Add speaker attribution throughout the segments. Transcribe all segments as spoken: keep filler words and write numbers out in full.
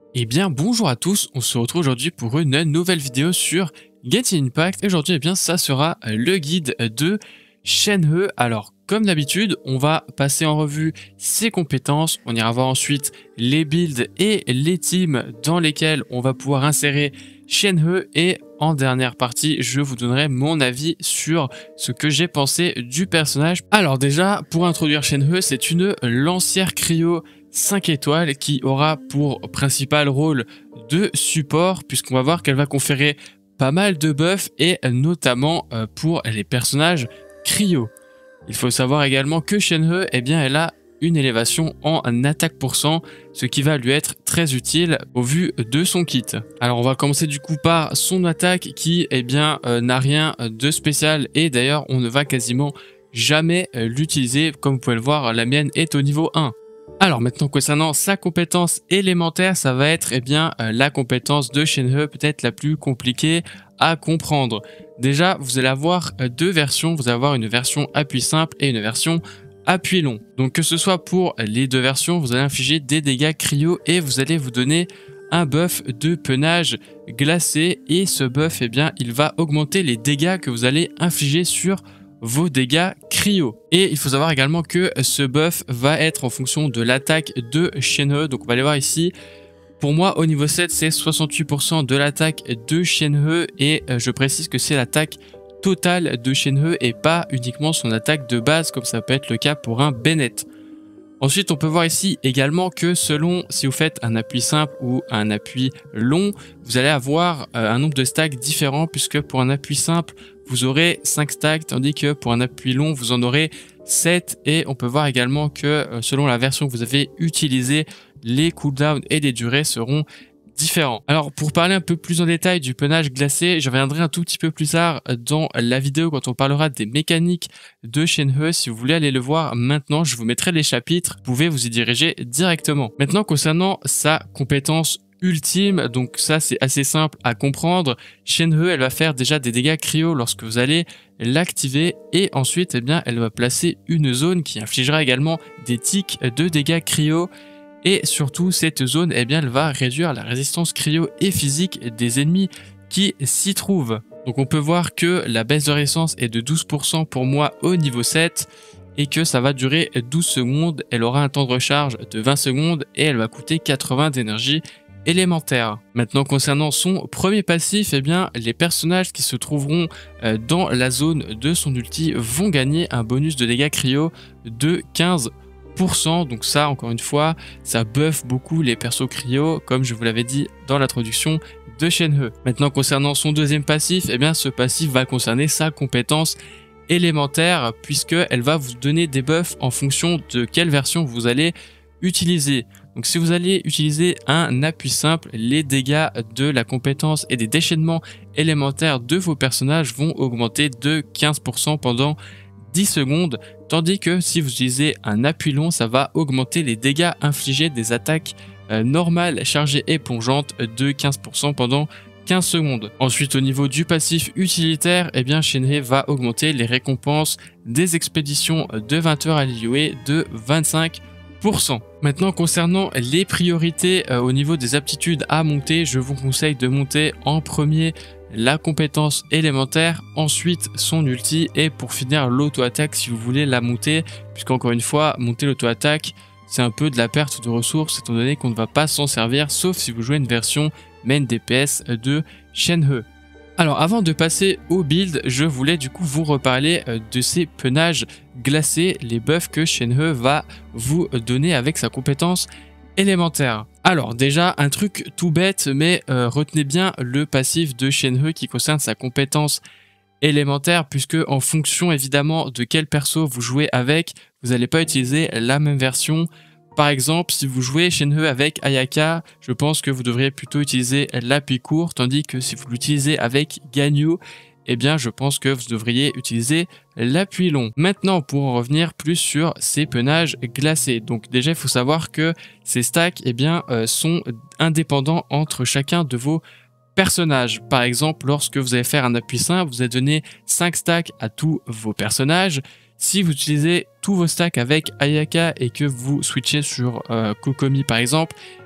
Speaker 1: Eh bien bonjour à tous, on se retrouve aujourd'hui pour une nouvelle vidéo sur Genshin Impact et aujourd'hui eh bien ça sera le guide de Shenhe. Alors comme d'habitude on va passer en revue ses compétences, on ira voir ensuite les builds et les teams dans lesquels on va pouvoir insérer Shenhe et en dernière partie je vous donnerai mon avis sur ce que j'ai pensé du personnage. Alors déjà pour introduire Shenhe, c'est une lancière cryo cinq étoiles qui aura pour principal rôle de support puisqu'on va voir qu'elle va conférer pas mal de buffs et notamment pour les personnages cryo. Il faut savoir également que Shenhe, eh bien, elle a une élévation en attaque pour cent, ce qui va lui être très utile au vu de son kit. Alors on va commencer du coup par son attaque qui eh bien euh, n'a rien de spécial et d'ailleurs on ne va quasiment jamais l'utiliser. Comme vous pouvez le voir, la mienne est au niveau un. Alors maintenant concernant sa compétence élémentaire, ça va être eh bien euh, la compétence de Shenhe peut-être la plus compliquée à comprendre. Déjà vous allez avoir euh, deux versions, vous allez avoir une version appui simple et une version appui long. Donc que ce soit pour les deux versions, vous allez infliger des dégâts cryo et vous allez vous donner un buff de penage glacé et ce buff eh bien il va augmenter les dégâts que vous allez infliger sur vos dégâts cryo. Et il faut savoir également que ce buff va être en fonction de l'attaque de Shenhe. Donc on va aller voir ici. Pour moi au niveau sept c'est soixante-huit pour cent de l'attaque de Shenhe et je précise que c'est l'attaque totale de Shenhe et pas uniquement son attaque de base comme ça peut être le cas pour un Bennett. Ensuite on peut voir ici également que selon si vous faites un appui simple ou un appui long, vous allez avoir un nombre de stacks différents puisque pour un appui simple vous aurez cinq stacks tandis que pour un appui long vous en aurez sept et on peut voir également que selon la version que vous avez utilisée, les cooldowns et les durées seront différents. Alors pour parler un peu plus en détail du penage glacé, je reviendrai un tout petit peu plus tard dans la vidéo quand on parlera des mécaniques de Shenhe. Si vous voulez aller le voir maintenant, je vous mettrai les chapitres, vous pouvez vous y diriger directement. Maintenant concernant sa compétence ultime, donc ça c'est assez simple à comprendre. Shenhe elle va faire déjà des dégâts cryo lorsque vous allez l'activer et ensuite eh bien elle va placer une zone qui infligera également des tics de dégâts cryo. Et surtout, cette zone, eh bien, elle va réduire la résistance cryo et physique des ennemis qui s'y trouvent. Donc on peut voir que la baisse de résistance est de douze pour cent pour moi au niveau sept et que ça va durer douze secondes. Elle aura un temps de recharge de vingt secondes et elle va coûter quatre-vingts d'énergie élémentaire. Maintenant concernant son premier passif, eh bien, les personnages qui se trouveront dans la zone de son ulti vont gagner un bonus de dégâts cryo de quinze pour cent. Donc ça encore une fois ça buff beaucoup les persos cryo comme je vous l'avais dit dans l'introduction de Shenhe. Maintenant concernant son deuxième passif, eh bien ce passif va concerner sa compétence élémentaire puisque elle va vous donner des buffs en fonction de quelle version vous allez utiliser. Donc si vous allez utiliser un appui simple, les dégâts de la compétence et des déchaînements élémentaires de vos personnages vont augmenter de quinze pour cent pendant dix secondes, tandis que si vous utilisez un appui long, ça va augmenter les dégâts infligés des attaques euh, normales, chargées et plongeantes de quinze pour cent pendant quinze secondes. Ensuite, au niveau du passif utilitaire, eh bien, Shenhe va augmenter les récompenses des expéditions de vingt heures à Liyue de vingt-cinq pour cent. Maintenant, concernant les priorités euh, au niveau des aptitudes à monter, je vous conseille de monter en premier la compétence élémentaire, ensuite son ulti et pour finir l'auto-attaque si vous voulez la monter, puisqu'encore une fois monter l'auto-attaque c'est un peu de la perte de ressources étant donné qu'on ne va pas s'en servir sauf si vous jouez une version main D P S de Shenhe. Alors avant de passer au build, je voulais du coup vous reparler de ces penages glacés, les buffs que Shenhe va vous donner avec sa compétence élémentaire. Alors déjà un truc tout bête mais euh, retenez bien le passif de Shenhe qui concerne sa compétence élémentaire puisque en fonction évidemment de quel perso vous jouez avec, vous n'allez pas utiliser la même version. Par exemple si vous jouez Shenhe avec Ayaka, je pense que vous devriez plutôt utiliser l'appui court tandis que si vous l'utilisez avec Ganyu, eh bien je pense que vous devriez utiliser l'appui long. Maintenant pour en revenir plus sur ces penages glacés, donc déjà il faut savoir que ces stacks eh bien, euh, sont indépendants entre chacun de vos personnages. Par exemple lorsque vous allez faire un appui simple, vous allez donner cinq stacks à tous vos personnages. Si vous utilisez tous vos stacks avec Ayaka et que vous switchez sur euh, Kokomi par exemple,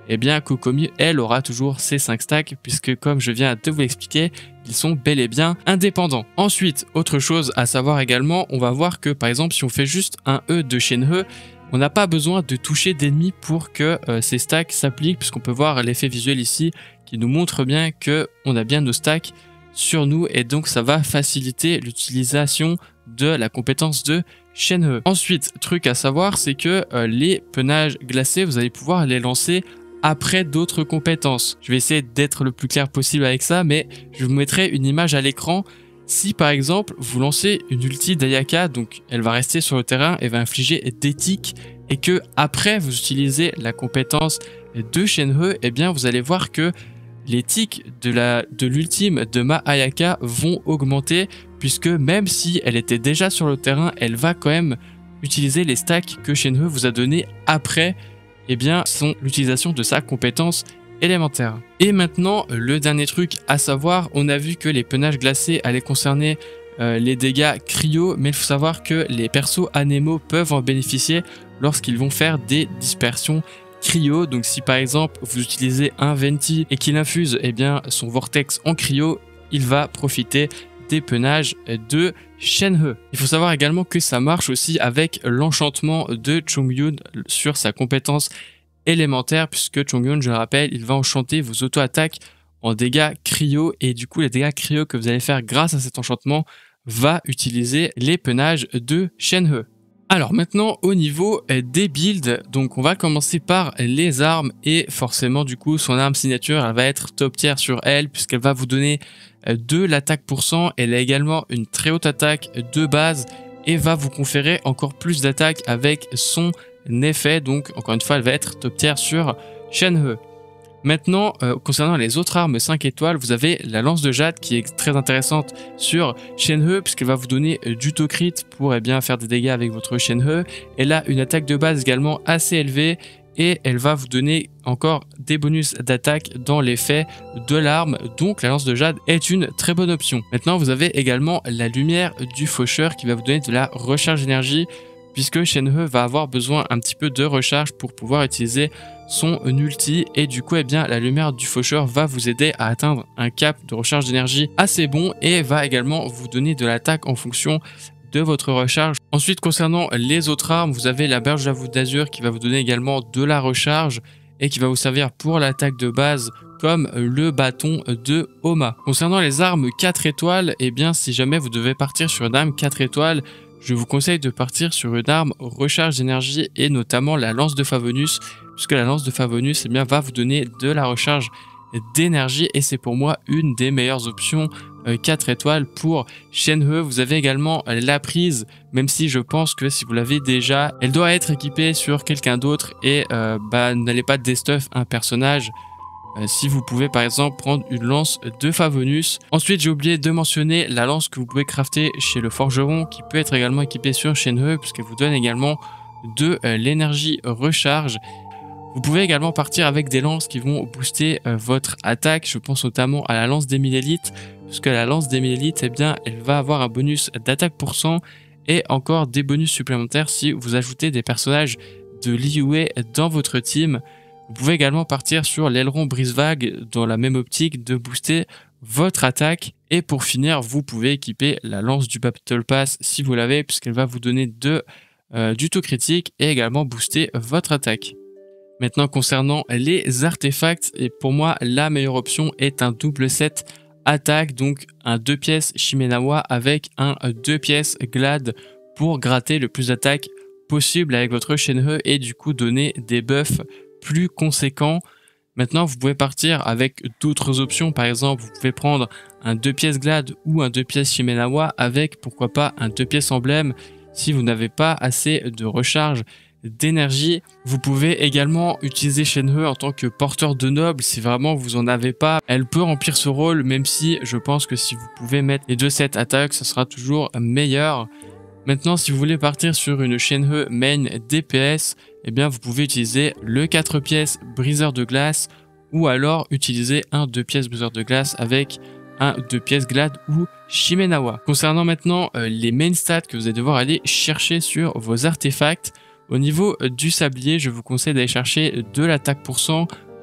Speaker 1: eh bien Kokomi, elle, aura toujours ses cinq stacks, puisque comme je viens de vous l'expliquer, ils sont bel et bien indépendants. Ensuite, autre chose à savoir également, on va voir que par exemple, si on fait juste un E de Shenhe, on n'a pas besoin de toucher d'ennemis pour que euh, ces stacks s'appliquent, puisqu'on peut voir l'effet visuel ici qui nous montre bien qu'on a bien nos stacks sur nous, et donc ça va faciliter l'utilisation de la compétence de Shenhe. Ensuite, truc à savoir, c'est que euh, les penages glacés, vous allez pouvoir les lancer après d'autres compétences. Je vais essayer d'être le plus clair possible avec ça, mais je vous mettrai une image à l'écran. Si par exemple vous lancez une ulti d'Ayaka, donc elle va rester sur le terrain et va infliger des tics, et que après vous utilisez la compétence de Shenhe, eh bien vous allez voir que les tics de la de l'ultime de ma Ayaka vont augmenter, puisque même si elle était déjà sur le terrain, elle va quand même utiliser les stacks que Shenhe vous a donné après, eh bien son l'utilisation de sa compétence élémentaire. Et maintenant, le dernier truc à savoir, on a vu que les penages glacés allaient concerner euh, les dégâts cryo, mais il faut savoir que les persos anémo peuvent en bénéficier lorsqu'ils vont faire des dispersions cryo. Donc si par exemple vous utilisez un Venti et qu'il infuse eh bien son vortex en cryo, il va profiter des penages de Shenhe. Il faut savoir également que ça marche aussi avec l'enchantement de Chongyun sur sa compétence élémentaire, puisque Chongyun, je le rappelle, il va enchanter vos auto-attaques en dégâts cryo, et du coup les dégâts cryo que vous allez faire grâce à cet enchantement va utiliser les penages de Shenhe. Alors maintenant au niveau des builds, donc on va commencer par les armes, et forcément du coup son arme signature elle va être top tier sur elle, puisqu'elle va vous donner de l'attaque pour cent. Elle a également une très haute attaque de base et va vous conférer encore plus d'attaque avec son effet, donc encore une fois elle va être top tier sur Shenhe. Maintenant euh, concernant les autres armes cinq étoiles, vous avez la lance de jade qui est très intéressante sur Shenhe, puisqu'elle va vous donner euh, du taux crit pour eh bien, faire des dégâts avec votre Shenhe. Elle a une attaque de base également assez élevée, et elle va vous donner encore des bonus d'attaque dans l'effet de l'arme, donc la lance de jade est une très bonne option. Maintenant vous avez également la lumière du faucheur qui va vous donner de la recharge d'énergie, puisque Shenhe va avoir besoin un petit peu de recharge pour pouvoir utiliser son ulti, et du coup eh bien la lumière du faucheur va vous aider à atteindre un cap de recharge d'énergie assez bon, et va également vous donner de l'attaque en fonction de votre recharge. Ensuite concernant les autres armes, vous avez la berge à voûte d'azur qui va vous donner également de la recharge et qui va vous servir pour l'attaque de base, comme le bâton de Homa. Concernant les armes quatre étoiles, eh bien si jamais vous devez partir sur une arme quatre étoiles, je vous conseille de partir sur une arme recharge d'énergie, et notamment la lance de Favonius, puisque la lance de Favonius eh bien, va vous donner de la recharge d'énergie, et c'est pour moi une des meilleures options euh, quatre étoiles pour Shenhe. Vous avez également la prise, même si je pense que si vous l'avez déjà, elle doit être équipée sur quelqu'un d'autre, et euh, bah, n'allez pas destuff un personnage. Euh, si vous pouvez par exemple prendre une lance de Favonius. Ensuite j'ai oublié de mentionner la lance que vous pouvez crafter chez le forgeron, qui peut être également équipée sur Shenhe, puisqu'elle vous donne également de euh, l'énergie recharge. Vous pouvez également partir avec des lances qui vont booster euh, votre attaque. Je pense notamment à la lance des mille élites, puisque la lance des mille élites, eh bien, elle va avoir un bonus d'attaque pour cent et encore des bonus supplémentaires si vous ajoutez des personnages de Liyue dans votre team. Vous pouvez également partir sur l'aileron brise-vague dans la même optique de booster votre attaque. Et pour finir, vous pouvez équiper la lance du Battle Pass si vous l'avez, puisqu'elle va vous donner de, euh, du taux critique et également booster votre attaque. Maintenant concernant les artefacts, et pour moi la meilleure option est un double set attaque, donc un deux pièces Shimenawa avec un deux pièces Glad pour gratter le plus d'attaque possible avec votre Shenhe et du coup donner des buffs plus conséquents. Maintenant vous pouvez partir avec d'autres options, par exemple vous pouvez prendre un deux pièces Glad ou un deux pièces Shimenawa avec pourquoi pas un deux pièces emblème si vous n'avez pas assez de recharge d'énergie. Vous pouvez également utiliser Shenhe en tant que porteur de noble si vraiment vous en avez pas. Elle peut remplir ce rôle, même si je pense que si vous pouvez mettre les deux sets attaques, ça sera toujours meilleur. Maintenant, si vous voulez partir sur une Shenhe main D P S, eh bien vous pouvez utiliser le quatre pièces briseur de glace, ou alors utiliser un deux pièces briseur de glace avec un deux pièces Glad ou Shimenawa. Concernant maintenant euh, les main stats que vous allez devoir aller chercher sur vos artefacts, au niveau du sablier, je vous conseille d'aller chercher de l'attaque pour cent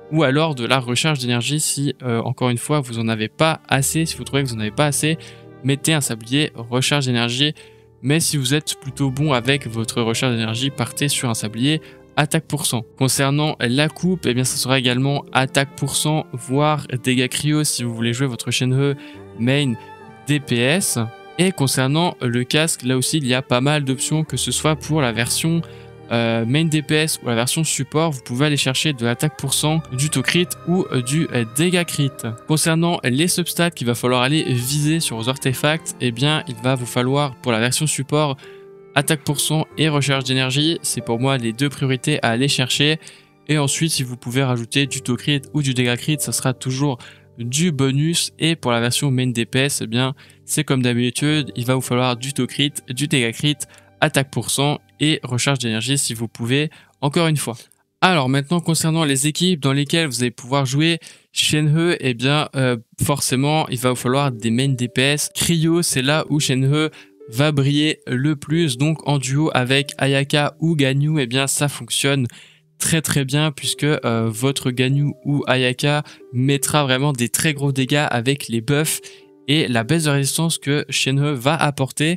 Speaker 1: ou alors de la recharge d'énergie si, euh, encore une fois, vous n'en avez pas assez. Si vous trouvez que vous n'en avez pas assez, mettez un sablier recharge d'énergie. Mais si vous êtes plutôt bon avec votre recharge d'énergie, partez sur un sablier attaque pour cent. Concernant la coupe, eh bien ça sera également attaque pour cent, voire dégâts cryo si vous voulez jouer votre Shenhe main D P S. Et concernant le casque, là aussi il y a pas mal d'options, que ce soit pour la version euh, main D P S ou la version support, vous pouvez aller chercher de l'attaque pour cent, du taux crit ou du dégâts crit. Concernant les substats qu'il va falloir aller viser sur vos artefacts, eh bien il va vous falloir pour la version support attaque pour cent et recharge d'énergie, c'est pour moi les deux priorités à aller chercher. Et ensuite, si vous pouvez rajouter du taux crit ou du dégâts crit, ça sera toujours du bonus. Et pour la version main D P S, eh bien c'est comme d'habitude, il va vous falloir du taux crit, du dégâts crit, attaque pour cent et recharge d'énergie si vous pouvez, encore une fois. Alors maintenant, concernant les équipes dans lesquelles vous allez pouvoir jouer Shenhe, eh bien euh, forcément, il va vous falloir des main D P S. Cryo, c'est là où Shenhe va briller le plus, donc en duo avec Ayaka ou Ganyu, eh bien ça fonctionne très très bien puisque euh, votre Ganyu ou Ayaka mettra vraiment des très gros dégâts avec les buffs et la baisse de résistance que Shenhe va apporter.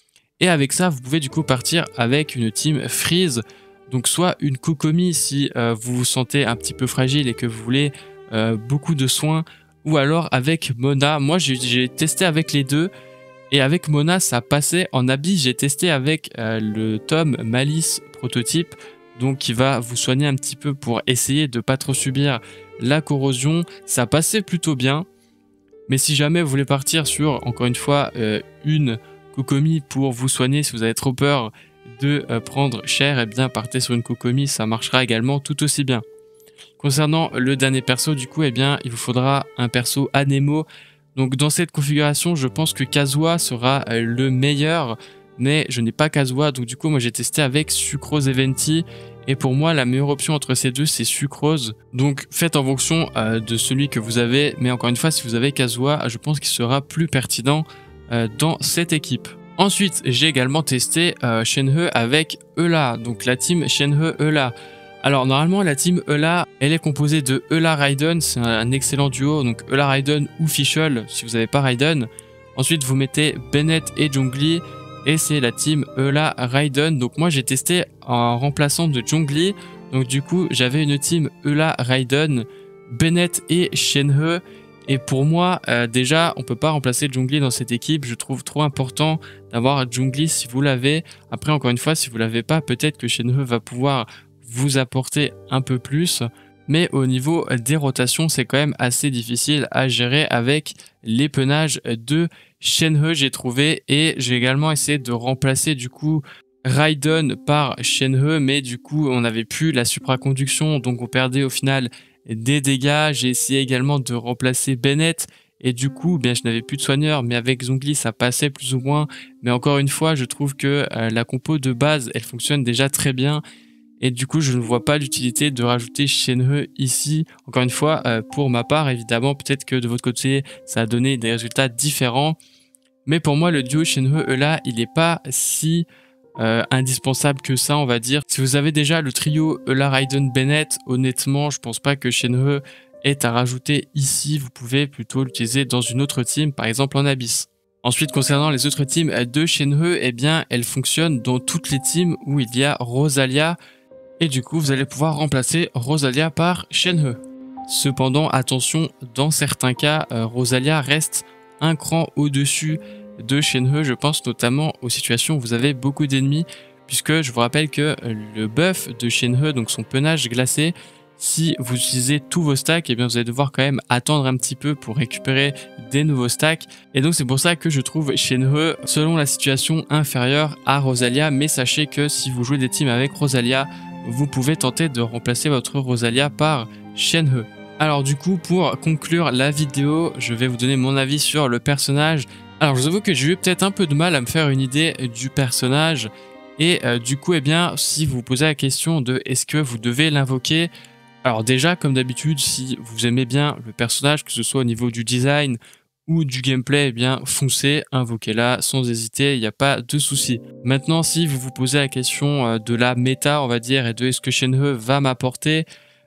Speaker 1: Et avec ça, vous pouvez du coup partir avec une team Freeze, donc soit une Kokomi si euh, vous vous sentez un petit peu fragile et que vous voulez euh, beaucoup de soins, ou alors avec Mona. Moi j'ai testé avec les deux. Et avec Mona, ça passait. En habit, j'ai testé avec euh, le tome Malice prototype, donc qui va vous soigner un petit peu pour essayer de pas trop subir la corrosion. Ça passait plutôt bien. Mais si jamais vous voulez partir sur, encore une fois, euh, une Kokomi pour vous soigner, si vous avez trop peur de euh, prendre cher, eh bien partez sur une Kokomi, ça marchera également tout aussi bien. Concernant le dernier perso, du coup, eh bien, il vous faudra un perso Anemo. Donc dans cette configuration, je pense que Kazuha sera le meilleur, mais je n'ai pas Kazuha, donc du coup moi j'ai testé avec Sucrose et Venti, et pour moi la meilleure option entre ces deux c'est Sucrose. Donc faites en fonction euh, de celui que vous avez, mais encore une fois si vous avez Kazuha, je pense qu'il sera plus pertinent euh, dans cette équipe. Ensuite j'ai également testé euh, Shenhe avec Eula, donc la team Shenhe Eula. Alors normalement la team Eula, elle est composée de Eula Raiden, c'est un excellent duo, donc Eula Raiden ou Fischl si vous n'avez pas Raiden. Ensuite vous mettez Bennett et Zhongli et c'est la team Eula Raiden. Donc moi j'ai testé en remplaçant de Zhongli, donc du coup j'avais une team Eula Raiden, Bennett et Shenhe. Et pour moi euh, déjà on peut pas remplacer Zhongli dans cette équipe, je trouve trop important d'avoir Zhongli si vous l'avez. Après encore une fois si vous l'avez pas, peut-être que Shenhe va pouvoir vous apporter un peu plus, mais au niveau des rotations c'est quand même assez difficile à gérer avec l'épennage de Shenhe, j'ai trouvé. Et j'ai également essayé de remplacer du coup Raiden par Shenhe, mais du coup on n'avait plus la supraconduction, donc on perdait au final des dégâts. J'ai essayé également de remplacer Bennett et du coup bien je n'avais plus de soigneur, mais avec Zhongli ça passait plus ou moins. Mais encore une fois je trouve que euh, la compo de base elle fonctionne déjà très bien. Et du coup, je ne vois pas l'utilité de rajouter Shenhe ici. Encore une fois, euh, pour ma part, évidemment, peut-être que de votre côté, ça a donné des résultats différents. Mais pour moi, le duo Shenhe-Eula, il n'est pas si euh, indispensable que ça, on va dire. Si vous avez déjà le trio Eula, Raiden, Bennett, honnêtement, je pense pas que Shenhe est à rajouter ici. Vous pouvez plutôt l'utiliser dans une autre team, par exemple en Abyss. Ensuite, concernant les autres teams de Shenhe, eh bien, elles fonctionnent dans toutes les teams où il y a Rosalia. Et du coup, vous allez pouvoir remplacer Rosalia par Shenhe. Cependant, attention, dans certains cas, euh, Rosalia reste un cran au-dessus de Shenhe. Je pense notamment aux situations où vous avez beaucoup d'ennemis, puisque je vous rappelle que le buff de Shenhe, donc son peinage glacé, si vous utilisez tous vos stacks, eh bien vous allez devoir quand même attendre un petit peu pour récupérer des nouveaux stacks. Et donc c'est pour ça que je trouve Shenhe, selon la situation, inférieure à Rosalia. Mais sachez que si vous jouez des teams avec Rosalia, vous pouvez tenter de remplacer votre Rosalia par Shenhe. Alors du coup, pour conclure la vidéo, je vais vous donner mon avis sur le personnage. Alors je vous avoue que j'ai eu peut-être un peu de mal à me faire une idée du personnage. Et euh, du coup, eh bien, si vous vous posez la question de est-ce que vous devez l'invoquer, alors déjà, comme d'habitude, si vous aimez bien le personnage, que ce soit au niveau du design ou du gameplay, eh bien foncez, invoquez-la sans hésiter, il n'y a pas de souci. Maintenant, si vous vous posez la question de la méta, on va dire, et de est-ce que Shenhe va m'apporter,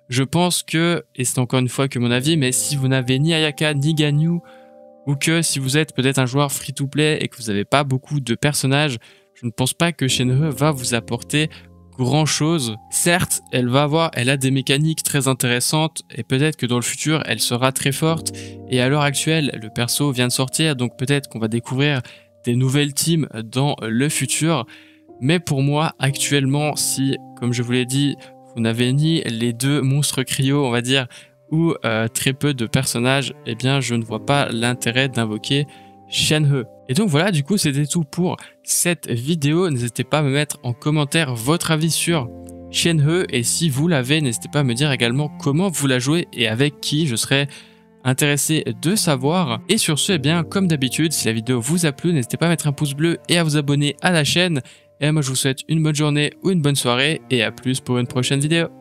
Speaker 1: Je pense que, et c'est encore une fois que mon avis, mais si vous n'avez ni Ayaka ni Ganyu, ou que si vous êtes peut-être un joueur free-to-play et que vous n'avez pas beaucoup de personnages, je ne pense pas que Shenhe va vous apporter grand chose. Certes, elle va avoir, elle a des mécaniques très intéressantes et peut-être que dans le futur, elle sera très forte. Et à l'heure actuelle, le perso vient de sortir, donc peut-être qu'on va découvrir des nouvelles teams dans le futur. Mais pour moi, actuellement, si, comme je vous l'ai dit, vous n'avez ni les deux monstres cryo, on va dire, ou euh, très peu de personnages, eh bien, je ne vois pas l'intérêt d'invoquer Shenhe. Et donc voilà, du coup, c'était tout pour cette vidéo. N'hésitez pas à me mettre en commentaire votre avis sur Shenhe. Et si vous l'avez, n'hésitez pas à me dire également comment vous la jouez et avec qui. Je serais intéressé de savoir. Et sur ce, eh bien, comme d'habitude, si la vidéo vous a plu, n'hésitez pas à mettre un pouce bleu et à vous abonner à la chaîne. Et moi, je vous souhaite une bonne journée ou une bonne soirée. Et à plus pour une prochaine vidéo.